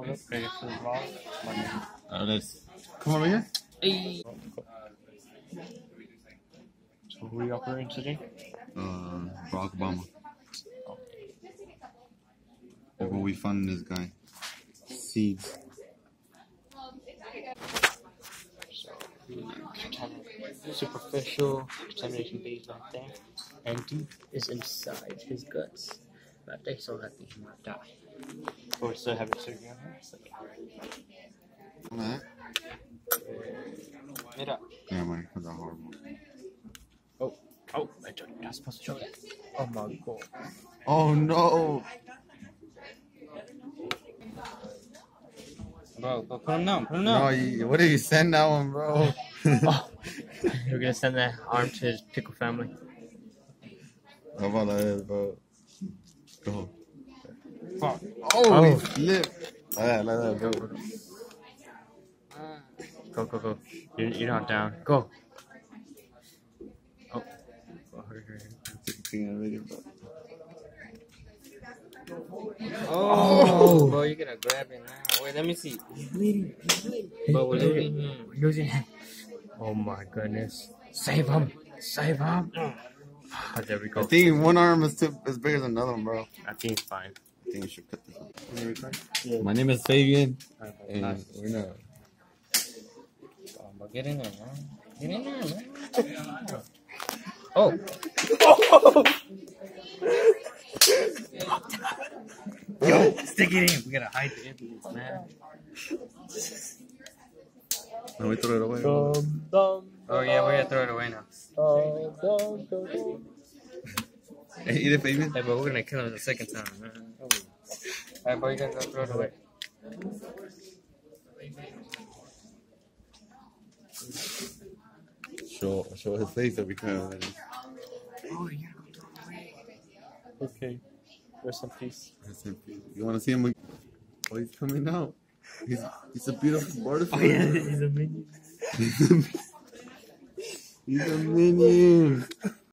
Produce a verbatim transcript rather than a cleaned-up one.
Ready for the vlog? Uh, let's come over here. Hey. So who are you operating today? Uh, Barack Obama. Look what we found in this guy. Seeds. Superficial contamination base right there, and deep is inside his guts. But they so that he might die. But we're still having surgery on her. So. Alright. It up. Yeah, man, that's a hard one. Oh, oh, I don't, you're not supposed to show that. Oh my god. Oh no! Bro, bro, put him down, put him No, down. you, what did you send that one, bro? Oh, we're gonna send that arm to his Pickle family. How about that, bro? Go. Fuck. Oh, Oh. he flipped. Like that, like that, bro. Go, go, go. You're, you're not down. Go. Oh. Oh, bro, you're gonna grab it now. Wait, let me see. He's bleeding. He's bleeding. Bro, we're losing him. We're losing him. Oh my goodness. Save him. Save him. Oh, there we go. I think one arm is too is bigger than another one, bro. I think it's fine. I think we should cut this off. Yeah. My name is Fabian. Alright, And nice. we're not. Oh, bro, get in there, man. Get in there, man. Oh. Yo, stick it in. We gotta hide the evidence, man. No, we throw it away. Dum, dum, oh, yeah, we're gonna throw it away now. Dum, dum, dum, dum. Hey, eat it, Fabian. Hey, but we're gonna kill him the second time, man. Alright, bro, you gotta go throw it away. Show, show his face every time. Oh, you gotta go throw it away. Okay. Rest in peace. You want to see him? Oh, he's coming out. He's he's a beautiful butterfly. Oh, yeah, he's a minion. He's a minion.